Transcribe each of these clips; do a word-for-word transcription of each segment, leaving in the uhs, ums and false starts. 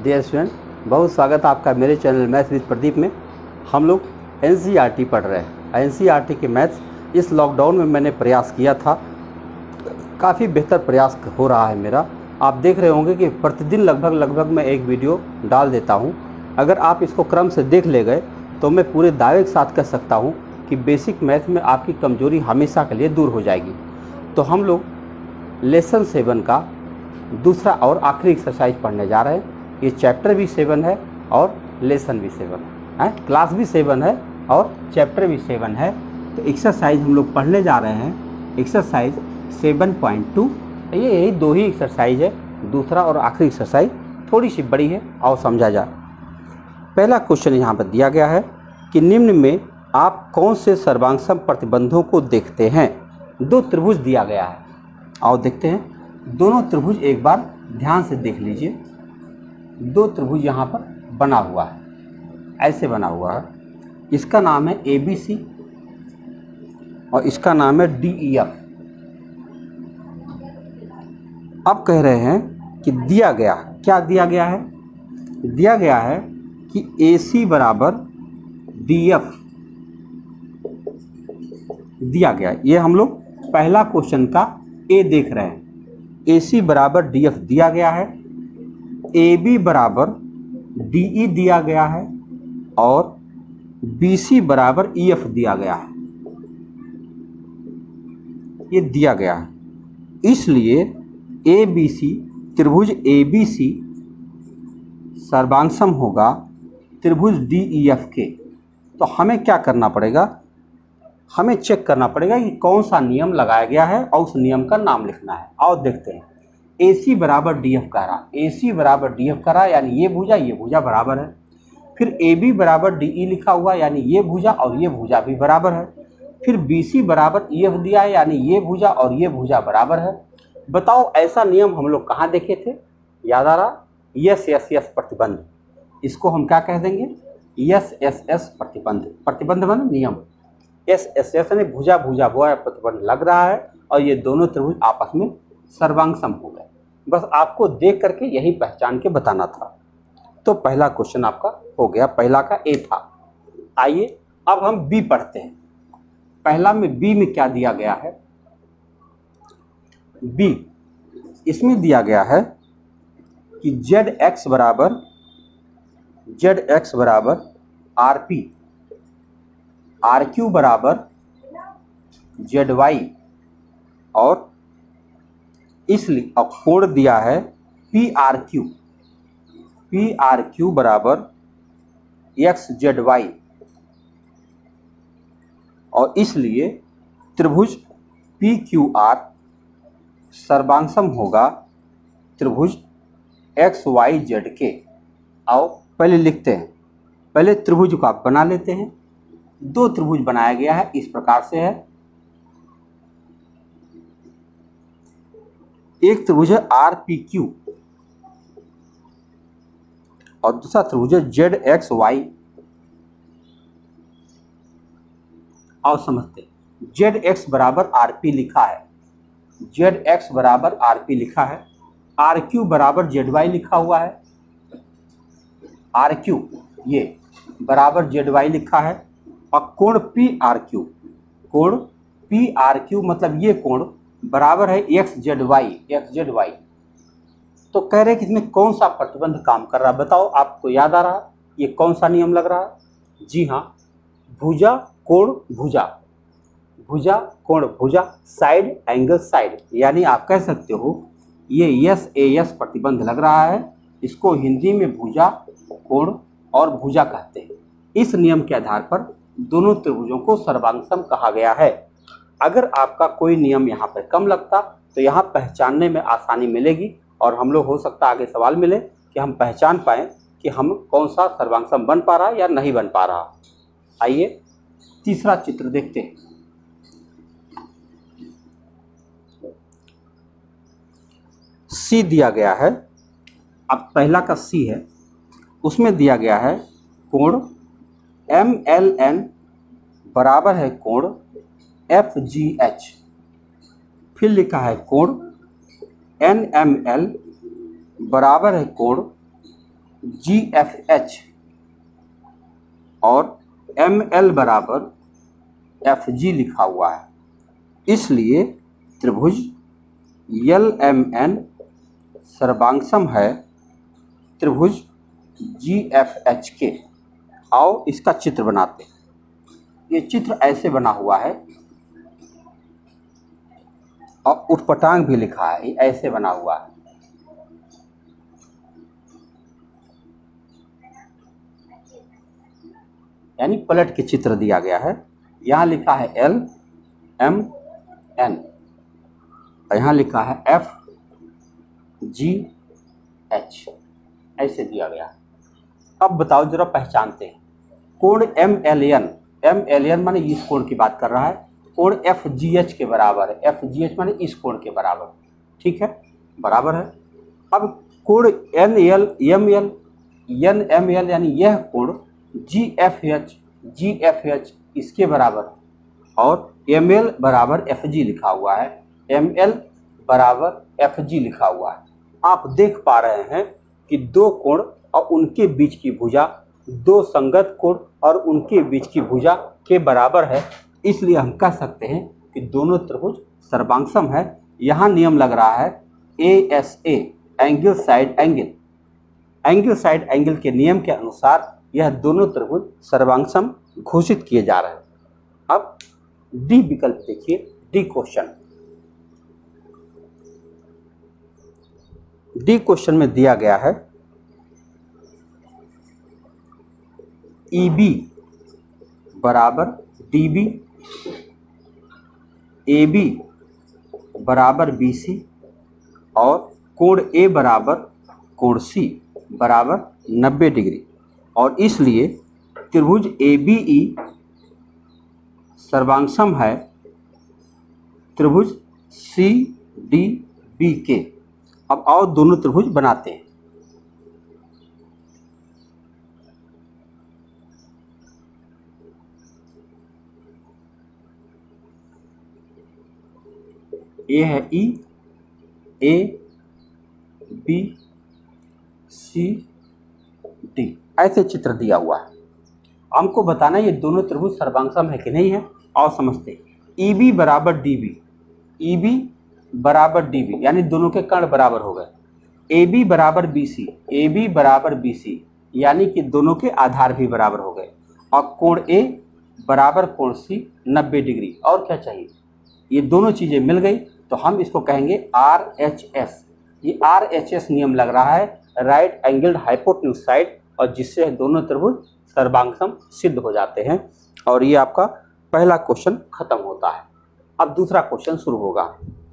Dear student, बहुत स्वागत है आपका मेरे चैनल मैथ्स विद प्रदीप में। हम लोग एनसीईआरटी पढ़ रहे हैं। एनसीईआरटी के मैथ्स इस लॉकडाउन में मैंने प्रयास किया था, काफ़ी बेहतर प्रयास हो रहा है मेरा। आप देख रहे होंगे कि प्रतिदिन लगभग लगभग मैं एक वीडियो डाल देता हूं। अगर आप इसको क्रम से देख ले गए तो मैं पूरे दावे के साथ कह सकता हूं कि बेसिक मैथ में आपकी कमजोरी हमेशा के लिए दूर हो जाएगी। तो हम लोग लेसन सेवन का दूसरा और आखिरी एक्सरसाइज पढ़ने जा रहे हैं। ये चैप्टर भी सेवन है और लेसन भी सेवन है, क्लास भी सेवन है और चैप्टर भी सेवन है। तो एक्सरसाइज हम लोग पढ़ने जा रहे हैं, एक्सरसाइज सेवन पॉइंट टू। ये यही दो ही एक्सरसाइज है, दूसरा और आखिरी एक्सरसाइज थोड़ी सी बड़ी है और समझा जाए। पहला क्वेश्चन यहाँ पर दिया गया है कि निम्न में आप कौन से सर्वांगसम प्रतिबंधों को देखते हैं। दो त्रिभुज दिया गया है और देखते हैं दोनों त्रिभुज एक बार ध्यान से देख लीजिए। दो त्रिभुज यहाँ पर बना हुआ है, ऐसे बना हुआ है। इसका नाम है ए बी सी और इसका नाम है डी ई एफ। अब कह रहे हैं कि दिया गया, क्या दिया गया है? दिया गया है कि ए सी बराबर डी एफ दिया गया। ये हम लोग पहला क्वेश्चन का ए देख रहे हैं। ए सी बराबर डी एफ दिया गया है, ए बी बराबर डी ई दिया गया है और बी सी बराबर ई एफ दिया गया है। ये दिया गया है, इसलिए ए बी सी त्रिभुज ए बी सी सर्वांगसम होगा त्रिभुज डी ई एफ के। तो हमें क्या करना पड़ेगा? हमें चेक करना पड़ेगा कि कौन सा नियम लगाया गया है और उस नियम का नाम लिखना है। और देखते हैं, ए सी बराबर डी एफ कह रहा, ए सी बराबर डी एफ कह रहा, यानी ये भुजा ये भुजा बराबर है। फिर ए बी बराबर डी ई लिखा हुआ, यानी ये भुजा और ये भुजा भी बराबर है। फिर बी सी बराबर ई एफ दिया है, यानी ये भुजा और ये भुजा बराबर है। बताओ ऐसा नियम हम लोग कहाँ देखे थे? याद आ रहा? यस यस यस प्रतिबंध। इसको हम क्या कह देंगे? यस एस एस प्रतिबंध। प्रतिबंध माने नियम। एस एस एस ने भुजा भुजा भुजा प्रतिबंध लग रहा है और ये दोनों त्रिभुज आपस में सर्वांगसम हो गए। बस आपको देख करके यही पहचान के बताना था। तो पहला क्वेश्चन आपका हो गया, पहला का ए था। आइए अब हम बी पढ़ते हैं। पहला में बी में क्या दिया गया है? बी इसमें दिया गया है कि जेड एक्स बराबर जेड एक्स बराबर आर पी, आर क्यू बराबर जेड वाई और इसलिए अब कोण दिया है P R Q, P R Q बराबर एक्स जेड वाई और इसलिए त्रिभुज पी क्यू आर सर्वांगसम होगा त्रिभुज एक्स वाई जेड के। आओ पहले लिखते हैं, पहले त्रिभुज को आप बना लेते हैं। दो त्रिभुज बनाया गया है, इस प्रकार से है। एक त्रिभुज है आर पी क्यू और दूसरा त्रिभुज है जेड एक्स वाई। और समझते, जेड एक्स बराबर आर पी लिखा है, जेड एक्स बराबर आर पी लिखा है, आर क्यू बराबर जेड वाई लिखा हुआ है। आर क्यू ये बराबर जेड वाई लिखा है और कोण पी आर क्यू, कोण पी आर क्यू मतलब ये कोण बराबर है X Z Y, X Z Y. तो कह रहे कि इसमें कौन सा प्रतिबंध काम कर रहा है? बताओ, आपको याद आ रहा ये कौन सा नियम लग रहा है? जी हाँ, भुजा कोण भुजा, भुजा कोण भुजा, साइड एंगल साइड। यानी आप कह सकते हो ये यस ए यस प्रतिबंध लग रहा है। इसको हिंदी में भुजा कोण और भुजा कहते हैं। इस नियम के आधार पर दोनों त्रिभुजों को सर्वांगसम कहा गया है। अगर आपका कोई नियम यहाँ पर कम लगता तो यहाँ पहचानने में आसानी मिलेगी और हम लोग हो सकता आगे सवाल मिले कि हम पहचान पाएँ कि हम कौन सा सर्वांगसम बन पा रहा है या नहीं बन पा रहा। आइए तीसरा चित्र देखते हैं। सी दिया गया है। अब पहला का सी है, उसमें दिया गया है कोण एम एल एन बराबर है कोण एफ जी एच। फिर लिखा है कोण एन एम एल बराबर है कोण जी एफ एच और एम एल बराबर एफ जी लिखा हुआ है, इसलिए त्रिभुज एल एम एन सर्वांगसम है त्रिभुज जी एफ एच के। आओ इसका चित्र बनाते हैं। ये चित्र ऐसे बना हुआ है और उत्पटांग भी लिखा है, ये ऐसे बना हुआ है। यानी पलट के चित्र दिया गया है। यहाँ लिखा है एल एम एन और यहाँ लिखा है एफ जी एच, ऐसे दिया गया है। अब बताओ जरा पहचानते हैं। कोण M L N, M L N माने इस कोण की बात कर रहा है, कोण एफ जी एच के बराबर है, एफ जी एच माने इस कोण के बराबर, ठीक है, बराबर है। अब कोण N L M L N M L यानी यह कोण G F H G F H इसके बराबर, और एम एल बराबर एफ जी लिखा हुआ है, एम एल बराबर एफ जी लिखा हुआ है। आप देख पा रहे हैं कि दो कोण और उनके बीच की भुजा दो संगत कोण और उनके बीच की भुजा के बराबर है, इसलिए हम कह सकते हैं कि दोनों त्रिभुज सर्वांगसम है। यहाँ नियम लग रहा है A S A, angle side angle, angle side angle के नियम के अनुसार यह दोनों त्रिभुज सर्वांगसम घोषित किए जा रहे हैं। अब डी विकल्प देखिए, डी क्वेश्चन, डी क्वेश्चन में दिया गया है ई बी बराबर डी बी, ए बी बराबर बी सी और कोण ए बराबर कोण सी बराबर नब्बे डिग्री, और इसलिए त्रिभुज ए बी ई सर्वांगसम है त्रिभुज सी डी बी के। अब आओ दोनों त्रिभुज बनाते हैं। ए है ई, ए बी सी डी, ऐसे चित्र दिया हुआ है। हमको बताना ये दोनों त्रिभुज सर्वांगसम है कि नहीं है। और समझते, ई बी बराबर डी बी, ई बी बराबर डी बी यानी दोनों के कर्ण बराबर हो गए। ए बी बराबर बी सी, ए बी बराबर बी सी यानी कि दोनों के आधार भी बराबर हो गए। और कोण ए बराबर कोण सी नब्बे डिग्री, और क्या चाहिए, ये दोनों चीज़ें मिल गई तो हम इसको कहेंगे आर एच एस। ये आर एच एस नियम लग रहा है, राइट एंगल्ड हाइपोटेन्यूज साइड, और जिससे दोनों त्रिभुज सर्वांगसम सिद्ध हो जाते हैं। और ये आपका पहला क्वेश्चन खत्म होता है। अब दूसरा क्वेश्चन शुरू होगा।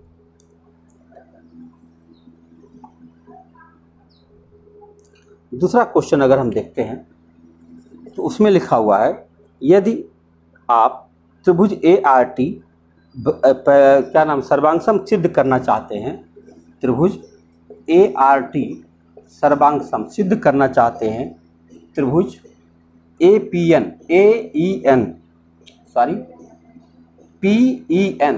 दूसरा क्वेश्चन अगर हम देखते हैं तो उसमें लिखा हुआ है, यदि आप त्रिभुज ए आर टी क्या नाम सर्वांगसम सिद्ध करना चाहते हैं, त्रिभुज ए आर टी सर्वांगसम सिद्ध करना चाहते हैं, त्रिभुज A P N, A E N sorry P E N,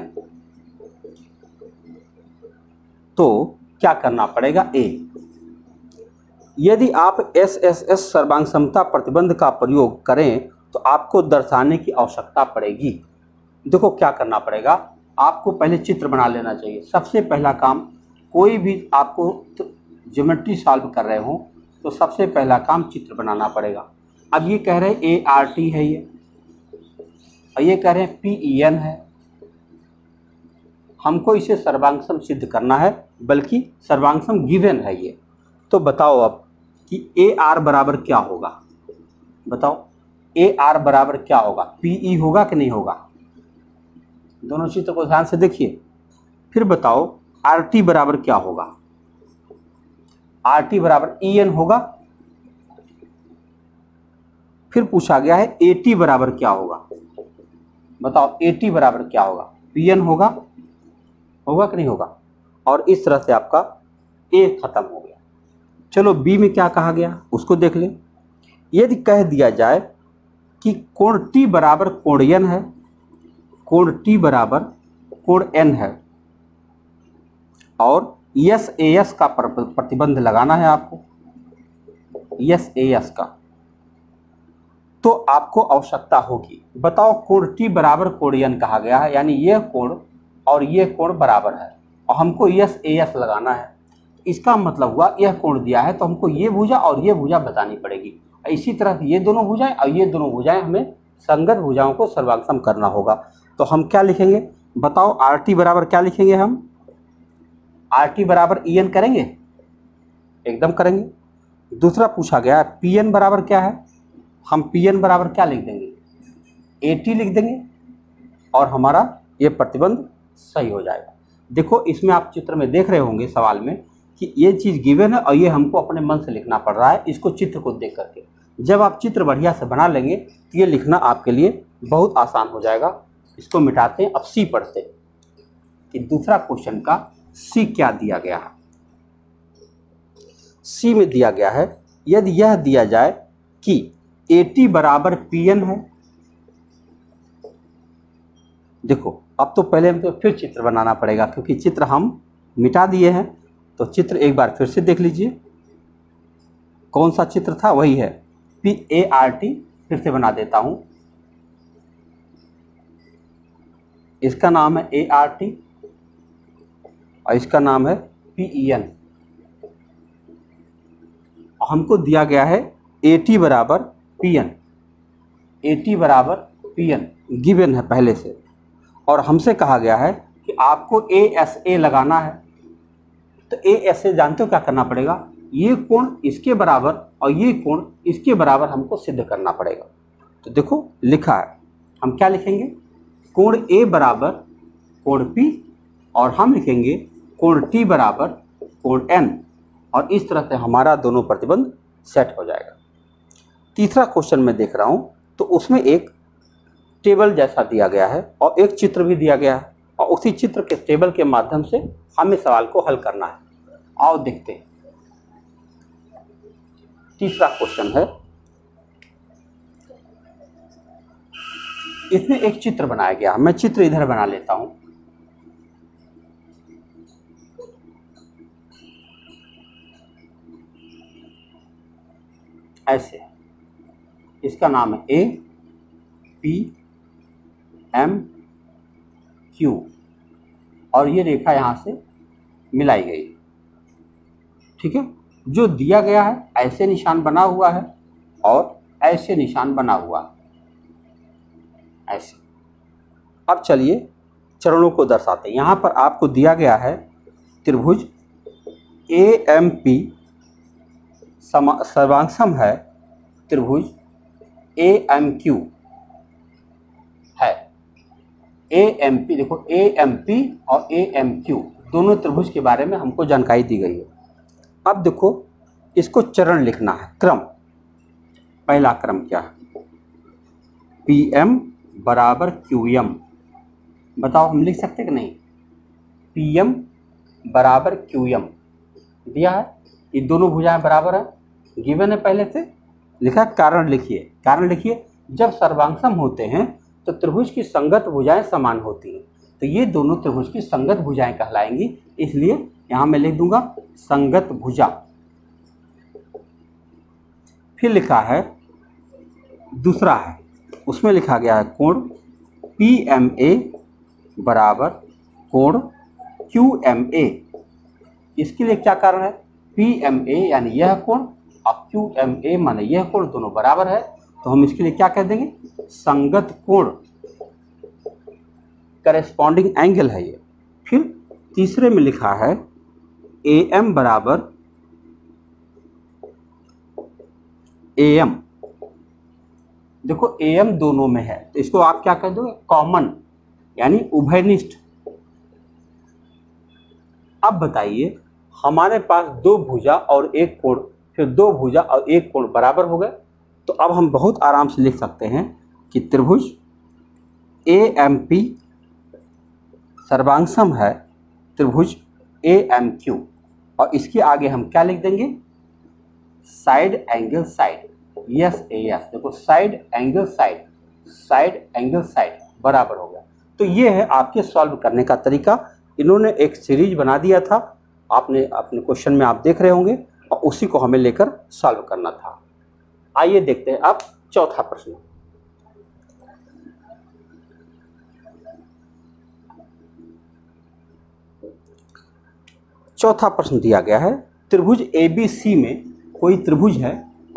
तो क्या करना पड़ेगा। ए, यदि आप एस एस एस सर्वांगसमता प्रतिबंध का प्रयोग करें तो आपको दर्शाने की आवश्यकता पड़ेगी। देखो क्या करना पड़ेगा, आपको पहले चित्र बना लेना चाहिए। सबसे पहला काम, कोई भी आपको ज्योमेट्री सॉल्व कर रहे हो तो सबसे पहला काम चित्र बनाना पड़ेगा। अब ये कह रहे हैं ए आर टी है ये, और ये कह रहे हैं पी ई एन है। हमको इसे सर्वांगसम सिद्ध करना है, बल्कि सर्वांगसम गिवन है ये। तो बताओ अब कि ए आर बराबर क्या होगा, बताओ ए आर बराबर क्या होगा, पी ई होगा कि नहीं होगा। दोनों चित्र को ध्यान से देखिए, फिर बताओ आर टी बराबर क्या होगा, आर टी बराबर ई एन होगा। फिर पूछा गया है ए टी बराबर क्या होगा, बताओ ए टी बराबर क्या होगा, पी एन होगा, होगा कि नहीं होगा। और इस तरह से आपका ए खत्म हो गया। चलो बी में क्या कहा गया उसको देख लें। यदि कह दिया जाए कि कोण टी बराबर कोण एन है, कोण टी बराबर कोण एन है, और यस ए एस का प्रतिबंध लगाना है आपको, यस ए एस का, तो आपको आवश्यकता होगी। बताओ कोण टी बराबर कोण एन कहा गया है, यानी यह कोण और यह कोण बराबर है और हमको यस ए एस लगाना है। इसका मतलब हुआ यह कोण दिया है तो हमको ये भुजा और ये भुजा बतानी पड़ेगी। इसी तरह ये दोनों भुजाएं और ये दोनों भुजाएं हमें संगत भुजाओं को सर्वांगसम करना होगा। तो हम क्या लिखेंगे बताओ, आर टी बराबर क्या लिखेंगे हम, आर टी बराबर ई एन करेंगे, एकदम करेंगे। दूसरा पूछा गया पी एन बराबर क्या है, हम पी एन बराबर क्या लिख देंगे, ए टी लिख देंगे और हमारा ये प्रतिबंध सही हो जाएगा। देखो इसमें आप चित्र में देख रहे होंगे सवाल में कि ये चीज़ गिवन है और ये हमको अपने मन से लिखना पड़ रहा है, इसको चित्र को देख करके। जब आप चित्र बढ़िया से बना लेंगे तो ये लिखना आपके लिए बहुत आसान हो जाएगा। इसको मिटाते हैं, अब सी पढ़ते हैं कि दूसरा क्वेश्चन का सी क्या दिया गया है। सी में दिया गया है यदि यह दिया जाए कि ए टी बराबर पी एन है। देखो अब तो पहले हमको फिर चित्र बनाना पड़ेगा क्योंकि चित्र हम मिटा दिए हैं, तो चित्र एक बार फिर से देख लीजिए। कौन सा चित्र था, वही है पी ए आर टी। फिर से बना देता हूं, इसका नाम है ए आर टी और इसका नाम है पी ई एन। हमको दिया गया है ए टी बराबर पी एन, ए टी बराबर पी एन गिवन है पहले से, और हमसे कहा गया है कि आपको ए एस ए लगाना है। तो ए एस ए जानते हो क्या करना पड़ेगा, ये कोण इसके बराबर और ये कोण इसके बराबर हमको सिद्ध करना पड़ेगा। तो देखो लिखा है, हम क्या लिखेंगे, कोण ए बराबर कोण पी और हम लिखेंगे कोण टी बराबर कोण एन, और इस तरह से हमारा दोनों प्रतिबंध सेट हो जाएगा। तीसरा क्वेश्चन में देख रहा हूँ तो उसमें एक टेबल जैसा दिया गया है और एक चित्र भी दिया गया है और उसी चित्र के टेबल के माध्यम से हमें सवाल को हल करना है। आओ देखते हैं। तीसरा क्वेश्चन है, इसमें एक चित्र बनाया गया, मैं चित्र इधर बना लेता हूं। ऐसे, इसका नाम है ए पी एम क्यू और ये रेखा यहां से मिलाई गई, ठीक है। जो दिया गया है ऐसे निशान बना हुआ है और ऐसे निशान बना हुआ ऐसे। अब चलिए चरणों को दर्शाते हैं। यहाँ पर आपको दिया गया है त्रिभुज ए एम पी सर्वांगसम है त्रिभुज ए एम क्यू है। ए एम पी देखो, ए एम पी और ए एम क्यू दोनों त्रिभुज के बारे में हमको जानकारी दी गई है। अब देखो इसको चरण लिखना है, क्रम। पहला क्रम क्या है, पी एम बराबर क्यू एम। बताओ हम लिख सकते कि नहीं, पी एम बराबर क्यू एम दिया है, ये दोनों भुजाएं बराबर है, गिवन है पहले से लिखा। कारण लिखिए, कारण लिखिए, जब सर्वांगसम होते हैं तो त्रिभुज की संगत भुजाएं समान होती हैं, तो ये दोनों त्रिभुज की संगत भुजाएं कहलाएंगी, इसलिए यहां मैं लिख दूंगा संगत भुजा। फिर लिखा है दूसरा है, उसमें लिखा गया है कोण पी एम ए बराबर कोण क्यू एम ए। इसके लिए क्या कारण है, पी एम ए यानी यह कोण और क्यू एम ए माने यह कोण, दोनों बराबर है, तो हम इसके लिए क्या कह देंगे, संगत कोण, करेस्पॉन्डिंग एंगल है ये। फिर तीसरे में लिखा है ए एम बराबर ए एम। देखो ए एम दोनों में है तो इसको आप क्या कह दोगे, कॉमन यानी उभयनिष्ठ। अब बताइए हमारे पास दो भुजा और एक कोण, फिर दो भुजा और एक कोण बराबर हो गए, तो अब हम बहुत आराम से लिख सकते हैं कि त्रिभुज ए एम पी सर्वांगसम है त्रिभुज ए एम क्यू, और इसके आगे हम क्या लिख देंगे, side angle side, yes A S. देखो side angle side, side angle side बराबर हो गया। तो ये है आपके सॉल्व करने का तरीका। इन्होंने एक सीरीज बना दिया था, आपने अपने क्वेश्चन में आप देख रहे होंगे, और उसी को हमें लेकर सॉल्व करना था। आइए देखते हैं अब चौथा प्रश्न। चौथा प्रश्न दिया गया है, त्रिभुज ए बी सी में कोई त्रिभुज है,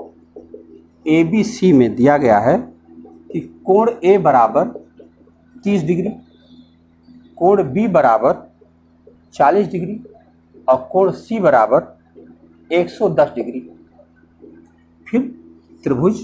ए बी सी में दिया गया है कि कोण ए बराबर तीस डिग्री, कोण बी बराबर चालीस डिग्री और कोण सी बराबर एक सौ दस डिग्री। फिर त्रिभुज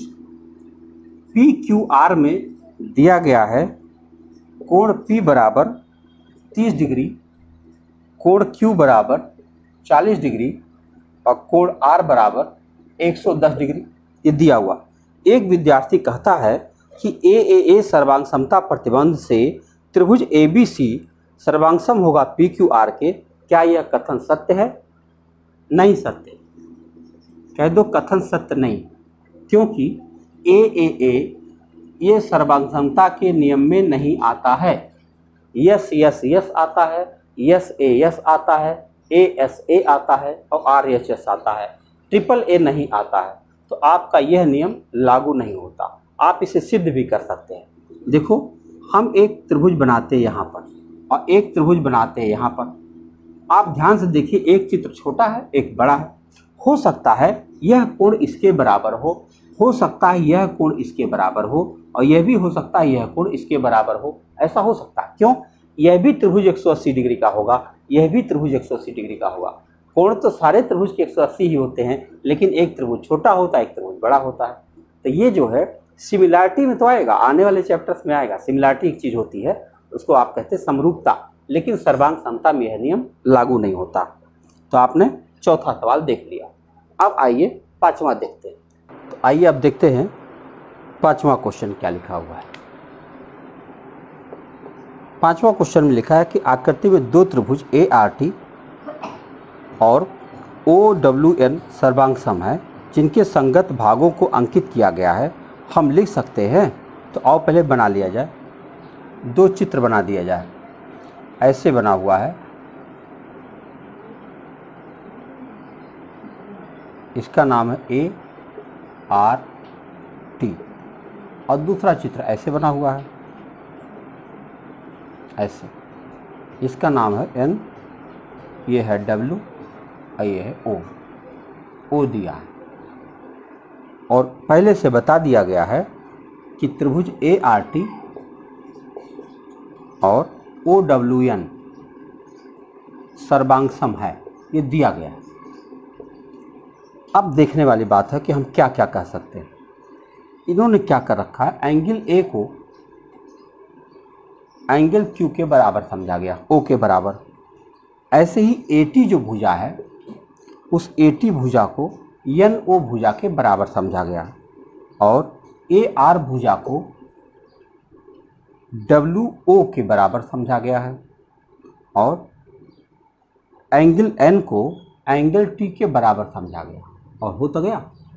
पी क्यू आर में दिया गया है कोण पी बराबर तीस डिग्री, कोण क्यू बराबर चालीस डिग्री और कोण आर बराबर एक सौ दस डिग्री। ये दिया हुआ। एक विद्यार्थी कहता है कि ए ए ए सर्वांग समता प्रतिबंध से त्रिभुज ए बी सी सर्वांगसम होगा पी क्यू आर के। क्या यह कथन सत्य है? नहीं सत्य। कह दो कथन सत्य नहीं, क्योंकि ए ए ए ये सर्वांगसमता के नियम में नहीं आता है। यस यस यस आता है, यस ए यस आता है, ए एस ए आता है और आर एच एस आता है, ट्रिपल ए नहीं आता है। तो आपका यह नियम लागू नहीं होता। आप इसे सिद्ध भी कर सकते हैं। देखो, हम एक त्रिभुज बनाते हैं यहाँ पर और एक त्रिभुज बनाते हैं यहाँ पर। आप ध्यान से देखिए, एक चित्र छोटा है, एक बड़ा है। हो सकता है यह कोण इसके बराबर हो हो सकता है यह कोण इसके बराबर हो और यह भी हो सकता है यह कोण इसके बराबर हो। ऐसा हो सकता है। क्यों? यह भी त्रिभुज एक सौ अस्सी डिग्री का होगा, यह भी त्रिभुज एक सौ अस्सी डिग्री का होगा। कोण तो सारे त्रिभुज के एक सौ अस्सी ही होते हैं, लेकिन एक त्रिभुज छोटा होता है, एक त्रिभुज बड़ा होता है। तो ये जो है सिमिलैरिटी में तो आएगा, आने वाले चैप्टर्स में आएगा। सिमिलैरिटी एक चीज़ होती है, उसको आप कहते हैं समरूपता, लेकिन सर्वांग समता में यह नियम लागू नहीं होता। तो आपने चौथा सवाल देख लिया। अब आइए पांचवा देखते हैं। तो आइए अब देखते हैं पांचवा क्वेश्चन क्या लिखा हुआ है। पांचवा क्वेश्चन में लिखा है कि आकृति में दो त्रिभुज ए आर टी और ओ डब्ल्यू एन सर्वांगसम है, जिनके संगत भागों को अंकित किया गया है। हम लिख सकते हैं। तो आओ पहले बना लिया जाए, दो चित्र बना दिया जाए। ऐसे बना हुआ है, इसका नाम है ए आर टी और दूसरा चित्र ऐसे बना हुआ है, ऐसे। इसका नाम है एन, ये है डब्ल्यू और ये है ओ। ओ दिया है और पहले से बता दिया गया है कि त्रिभुज ए आर टी और ओ डब्ल्यू एन सर्वांगसम है, ये दिया गया है। अब देखने वाली बात है कि हम क्या क्या कह सकते हैं। इन्होंने क्या कर रखा है, एंगल ए को एंगल क्यू के बराबर समझा गया, ओ के बराबर। ऐसे ही ए टी जो भुजा है, उस ए टी भुजा को एन ओ भुजा के बराबर समझा गया और ए आर भुजा को डब्ल्यू ओ के बराबर समझा गया है और एंगल एन को एंगल टी के बराबर समझा गया और हो तो गया।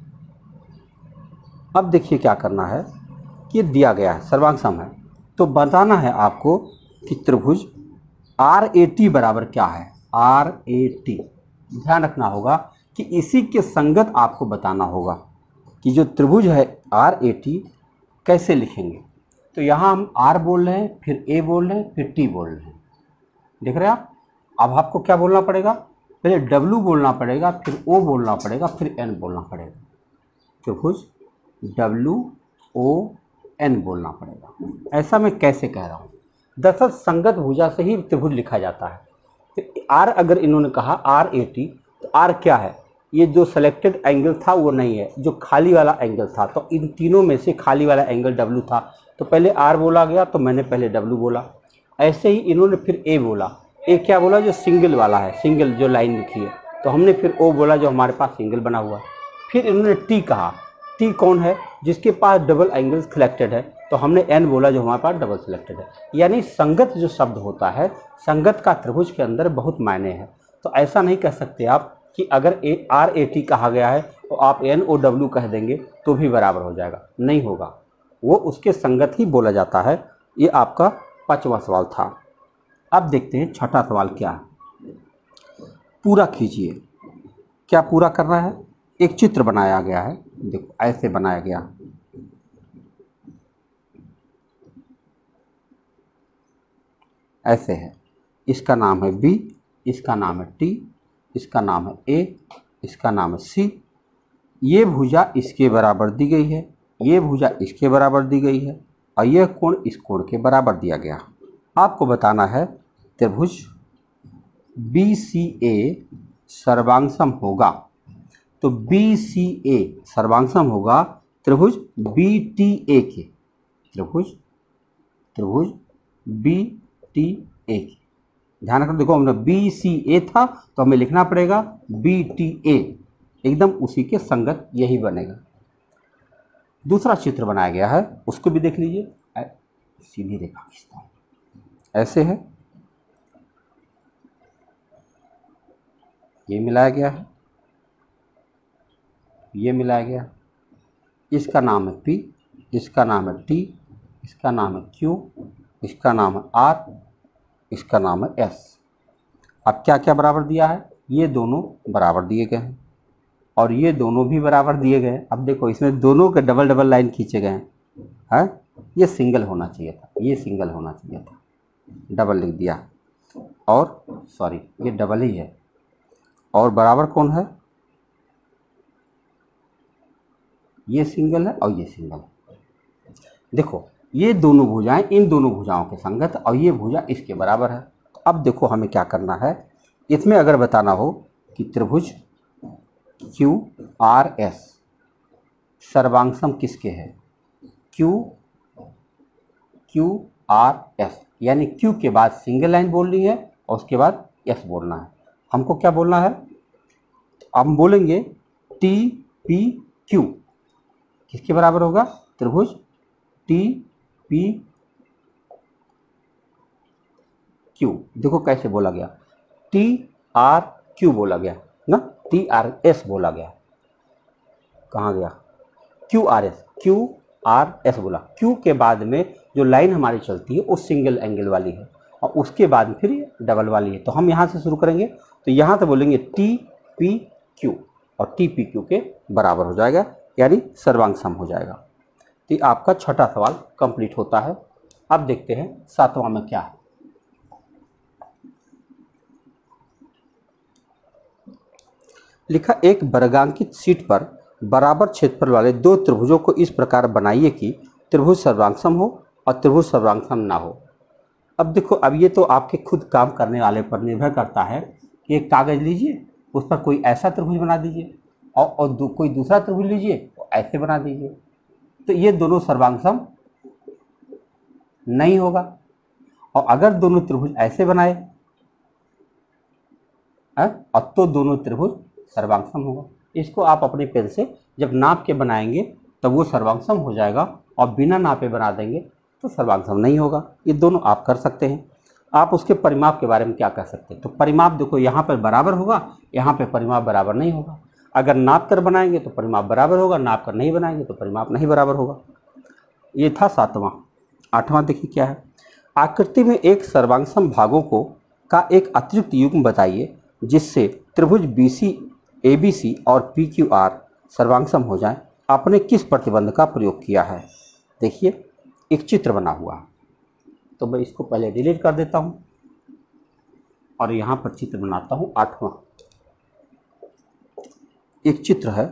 अब देखिए क्या करना है कि ये दिया गया है, सर्वांगसम है, तो बताना है आपको कि त्रिभुज आर ए टी बराबर क्या है। आर ए टी ध्यान रखना होगा कि इसी के संगत आपको बताना होगा कि जो त्रिभुज है आर ए टी कैसे लिखेंगे। तो यहाँ हम आर बोल रहे हैं, फिर ए बोल रहे हैं, फिर टी बोल रहे हैं, देख रहे हैं आप। अब आपको क्या बोलना पड़ेगा, पहले डब्ल्यू बोलना पड़ेगा, फिर ओ बोलना पड़ेगा, फिर एन बोलना पड़ेगा। त्रिभुज डब्ल्यू ओ एन बोलना पड़ेगा। ऐसा मैं कैसे कह रहा हूँ, दरअसल संगत भुजा से ही त्रिभुज लिखा जाता है। तो आर अगर इन्होंने कहा आर ए टी, तो आर क्या है, ये जो सेलेक्टेड एंगल था वो नहीं है, जो खाली वाला एंगल था। तो इन तीनों में से खाली वाला एंगल डब्ल्यू था, तो पहले आर बोला गया, तो मैंने पहले डब्ल्यू बोला। ऐसे ही इन्होंने फिर ए बोला, ए क्या बोला, जो सिंगल वाला है, सिंगल जो लाइन लिखी है, तो हमने फिर ओ बोला जो हमारे पास सिंगल बना हुआ है। फिर इन्होंने टी कहा, टी कौन है, जिसके पास डबल एंगल सिलेक्टेड है, तो हमने एन बोला जो हमारे पास डबल सिलेक्टेड है। यानी संगत जो शब्द होता है, संगत का त्रिभुज के अंदर बहुत मायने हैं। तो ऐसा नहीं कह सकते आप कि अगर ए आर ए टी कहा गया है तो आप एन ओ डब्ल्यू कह देंगे तो भी बराबर हो जाएगा, नहीं होगा, वो उसके संगत ही बोला जाता है। ये आपका पांचवा सवाल था। अब देखते हैं छठा सवाल क्या है, पूरा खींचिए। क्या पूरा करना है, एक चित्र बनाया गया है, देखो ऐसे बनाया गया, ऐसे है, इसका नाम है बी, इसका नाम है टी, इसका नाम है ए, इसका नाम है सी। ये भुजा इसके बराबर दी गई है, ये भुजा इसके बराबर दी गई है और यह कोण इस कोण के बराबर दिया गया। आपको बताना है त्रिभुज बी सी ए सर्वांगसम होगा, तो बी सी ए सर्वांगसम होगा त्रिभुज बी टी ए के, त्रिभुज त्रिभुज बी टी ए के। ध्यान रखना, देखो हमने बी सी ए था तो हमें लिखना पड़ेगा बी टी ए, एकदम उसी के संगत यही बनेगा। दूसरा चित्र बनाया गया है, उसको भी देख लीजिए, सीधी रेखा खींचता हूँ, ऐसे है, ये मिलाया गया है, ये मिलाया गया, इसका नाम है P, इसका नाम है T, इसका नाम है Q, इसका नाम है R, इसका नाम है S। अब क्या क्या बराबर दिया है, ये दोनों बराबर दिए गए हैं और ये दोनों भी बराबर दिए गए हैं। अब देखो इसमें दोनों के डबल डबल लाइन खींचे गए हैं, है, ये सिंगल होना चाहिए था, ये सिंगल होना चाहिए था, डबल लिख दिया, और सॉरी ये डबल ही है, और बराबर कौन है, ये सिंगल है और ये सिंगल है। देखो ये दोनों भुजाएं इन दोनों भुजाओं के संगत और ये भुजा इसके बराबर है। तो अब देखो हमें क्या करना है, इसमें अगर बताना हो कि त्रिभुज क्यू आर एस सर्वांगसम किसके है, क्यू क्यू आर एस, यानी क्यू के बाद सिंगल लाइन बोलनी है और उसके बाद एस बोलना है। हमको क्या बोलना है, हम बोलेंगे टी पी क्यू किसके बराबर होगा, त्रिभुज टी पी क्यू। देखो कैसे बोला गया, टी आर क्यू बोला गया ना, टी आर एस बोला गया, कहाँ गया, Q R S, Q R S बोला। क्यू के बाद में जो लाइन हमारी चलती है वो सिंगल एंगल वाली है और उसके बाद फिर ये डबल वाली है। तो हम यहाँ से शुरू करेंगे, तो यहाँ से बोलेंगे टी पी क्यू और टी पी क्यू के बराबर हो जाएगा, यानी सर्वांगसम हो जाएगा। तो आपका छठा सवाल कंप्लीट होता है। अब देखते हैं सातवां में क्या है। लिखा, एक वर्गांकित शीट पर बराबर क्षेत्रफल वाले दो त्रिभुजों को इस प्रकार बनाइए कि त्रिभुज सर्वांगसम हो और त्रिभुज सर्वांगसम ना हो। अब देखो, अब ये तो आपके खुद काम करने वाले पर निर्भर करता है कि एक कागज़ लीजिए, उस पर कोई ऐसा त्रिभुज बना दीजिए और, और दू, कोई दूसरा त्रिभुज लीजिए तो ऐसे बना दीजिए, तो ये दोनों सर्वांगसम नहीं होगा। और अगर दोनों त्रिभुज ऐसे बनाए है और तो दोनों त्रिभुज सर्वांगसम होगा। इसको आप अपने पेन से जब नाप के बनाएंगे तब वो सर्वांगसम हो जाएगा और बिना नापे बना देंगे तो सर्वांगसम नहीं होगा। ये दोनों आप कर सकते हैं। आप उसके परिमाप के बारे में क्या कह सकते हैं, तो परिमाप देखो यहाँ पर बराबर होगा, यहाँ पे परिमाप बराबर नहीं होगा। अगर नाप कर बनाएंगे तो परिमाप बराबर होगा, नाप कर नहीं बनाएंगे तो परिमाप नहीं बराबर होगा। ये था सातवां। आठवां देखिए क्या है, आकृति में एक सर्वांगसम भागों को का एक अतिरिक्त युग्म बताइए जिससे त्रिभुज B C A B C और पी क्यू आर सर्वांगसम हो जाए। आपने किस प्रतिबंध का प्रयोग किया है। देखिए एक चित्र बना हुआ है, तो मैं इसको पहले डिलीट कर देता हूँ और यहाँ पर चित्र बनाता हूँ आठवां। एक चित्र है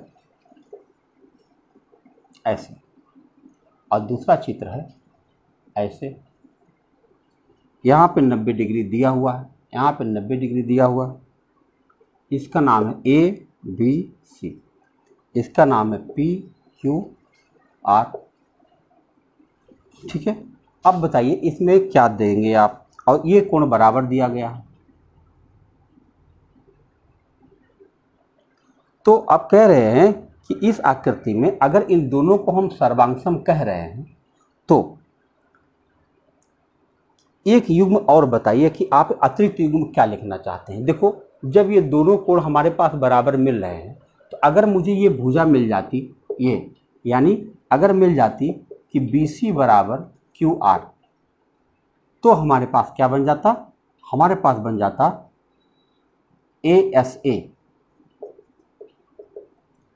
ऐसे और दूसरा चित्र है ऐसे। यहाँ पे नब्बे डिग्री दिया हुआ है, यहाँ पे नब्बे डिग्री दिया हुआ है। इसका नाम है ए बी सी, इसका नाम है पी क्यू आर। ठीक है, अब बताइए इसमें क्या देंगे आप, और ये कोण बराबर दिया गया है। तो आप कह रहे हैं कि इस आकृति में अगर इन दोनों को हम सर्वांगसम कह रहे हैं तो एक युग्म और बताइए कि आप अतिरिक्त युग्म क्या लिखना चाहते हैं। देखो, जब ये दोनों कोण हमारे पास बराबर मिल रहे हैं तो अगर मुझे ये भुजा मिल जाती, ये यानी अगर मिल जाती कि बी सी बराबर क्यू आर, तो हमारे पास क्या बन जाता, हमारे पास बन जाता ए एस ए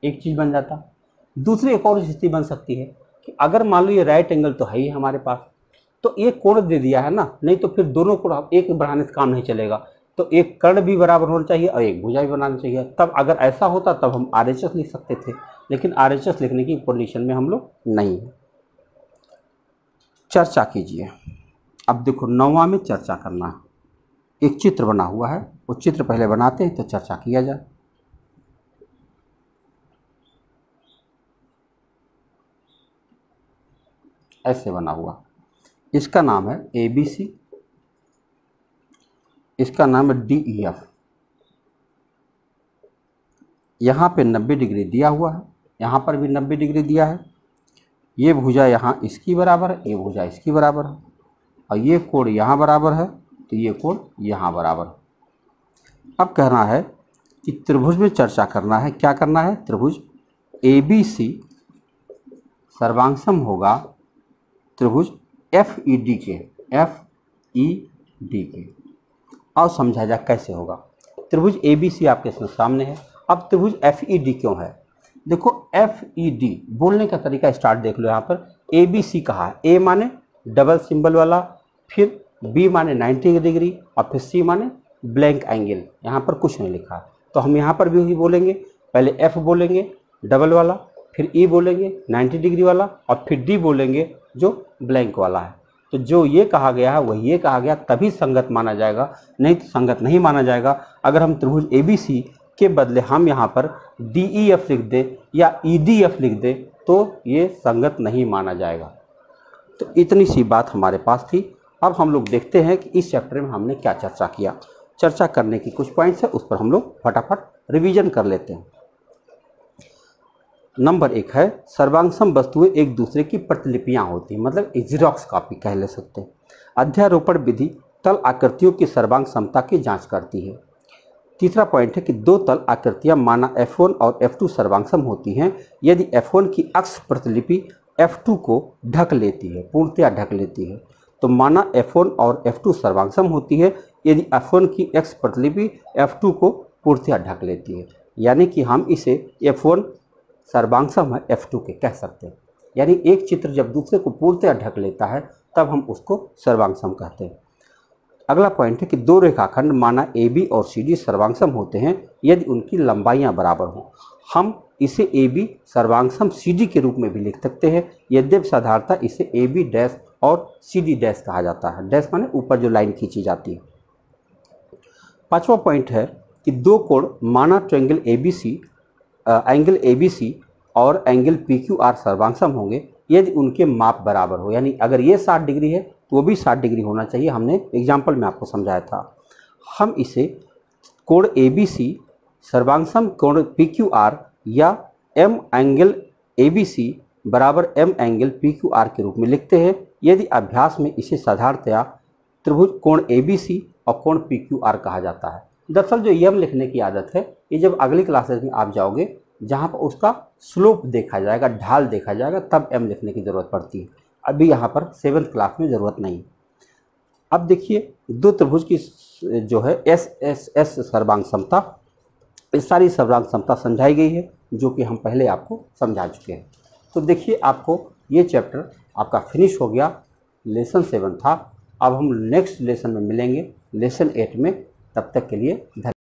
एक चीज़ बन जाता। दूसरी एक और स्थिति बन सकती है कि अगर मान लो ये राइट एंगल तो है ही हमारे पास, तो एक कोण दे दिया है ना, नहीं तो फिर दोनों कोण एक बढ़ाने से काम नहीं चलेगा, तो एक कर्ण भी बराबर होना चाहिए और एक भुजा भी बनाना चाहिए। तब अगर ऐसा होता तब हम आर एच एस लिख सकते थे, लेकिन आर एच एस लिखने की कंडीशन में हम लोग नहीं है। चर्चा कीजिए। अब देखो नौवां में चर्चा करना है। एक चित्र बना हुआ है, वो चित्र पहले बनाते हैं तो चर्चा किया जाए। ऐसे बना हुआ, इसका नाम है ए बी सी, इसका नाम है डी ई एफ। यहाँ पे नब्बे डिग्री दिया हुआ है, यहाँ पर भी नब्बे डिग्री दिया है। ये भुजा यहाँ इसकी बराबर है, ये भुजा इसकी बराबर है, और ये कोण यहाँ बराबर है, तो ये कोण यहाँ बराबर है। अब कहना है कि त्रिभुज में चर्चा करना है। क्या करना है? त्रिभुज ए बी सी सर्वांगसम होगा त्रिभुज एफ ई डी के, एफ ई डी के। और समझा जाए कैसे होगा। त्रिभुज ए बी सी आपके सामने है। अब त्रिभुज एफ ई डी क्यों है? देखो एफ ई डी बोलने का तरीका स्टार्ट देख लो। यहाँ पर ए बी सी कहा है, ए माने डबल सिंबल वाला, फिर बी माने नाइन्टी डिग्री, और फिर सी माने ब्लैंक एंगल। यहाँ पर कुछ नहीं लिखा है, तो हम यहाँ पर भी वही बोलेंगे। पहले एफ बोलेंगे डबल वाला, फिर ई बोलेंगे नाइन्टी डिग्री वाला, और फिर डी बोलेंगे जो ब्लैंक वाला है। तो जो ये कहा गया है वही ये कहा गया, तभी संगत माना जाएगा, नहीं तो संगत नहीं माना जाएगा। अगर हम त्रिभुज ए बी सी के बदले हम यहाँ पर डी ई एफ लिख दे या ई डी एफ लिख दे तो ये संगत नहीं माना जाएगा। तो इतनी सी बात हमारे पास थी। अब हम लोग देखते हैं कि इस चैप्टर में हमने क्या चर्चा किया। चर्चा करने की कुछ पॉइंट्स है, उस पर हम लोग फटाफट रिवीजन कर लेते हैं। नंबर एक है सर्वांगसम वस्तुएं एक दूसरे की प्रतिलिपियां होती हैं, मतलब जेरॉक्स कॉपी कह ले सकते हैं। अध्यारोपण विधि तल आकृतियों की सर्वांग समता की जांच करती है। तीसरा पॉइंट है कि दो तल आकृतियां माना एफ वन और एफ टू सर्वांगसम होती हैं यदि एफ वन की अक्ष प्रतिलिपि एफ टू को ढक लेती है, पूर्णतया ढक लेती है। तो माना एफ वन और एफ टू सर्वांगसम होती है यदि एफ वन की एक्स प्रतिलिपि एफ टू को पूर्णतया ढक लेती है। यानी कि हम इसे एफ वन सर्वांगसम है एफ टू के कह सकते हैं। यानी एक चित्र जब दूसरे को पूर्णतया ढक लेता है तब हम उसको सर्वांगसम कहते हैं। अगला पॉइंट है कि दो रेखाखंड माना ए बी और सी डी सर्वांगसम होते हैं यदि उनकी लंबाइयां बराबर हों। हम इसे ए बी सर्वांगसम सी डी के रूप में भी लिख सकते हैं, यद्यपि साधारणतः इसे ए बी डैश और सी डी डैश कहा जाता है। डैश माने ऊपर जो लाइन खींची जाती है। पांचवा पॉइंट है कि दो कोण माना triangle A B C angle A B C और एंगल पी क्यू आर सर्वांगसम होंगे यदि उनके माप बराबर हो। यानी अगर ये साठ डिग्री है तो वो भी साठ डिग्री होना चाहिए। हमने एग्जाम्पल में आपको समझाया था। हम इसे कोण ए बी सी सर्वांगसम कोण पी क्यू आर या M angle A B C बराबर M angle P Q R के रूप में लिखते हैं यदि अभ्यास में इसे साधारणतया त्रिभुज कोण ए बी सी और कोण पी क्यू आर कहा जाता है। दरअसल जो एम लिखने की आदत है ये जब अगली क्लासेस में आप जाओगे जहाँ पर उसका स्लोप देखा जाएगा, ढाल देखा जाएगा, तब एम लिखने की ज़रूरत पड़ती है। अभी यहाँ पर सेवन्थ क्लास में ज़रूरत नहीं। अब देखिए दो त्रिभुज की जो है एस एस एस सर्वांग समता, इस सारी सर्वांग समता समझाई गई है जो कि हम पहले आपको समझा चुके हैं। तो देखिए आपको ये चैप्टर आपका फिनिश हो गया। लेसन सेवन था। अब हम नेक्स्ट लेसन में मिलेंगे, लेसन एट में। तब तक के लिए धन्यवाद।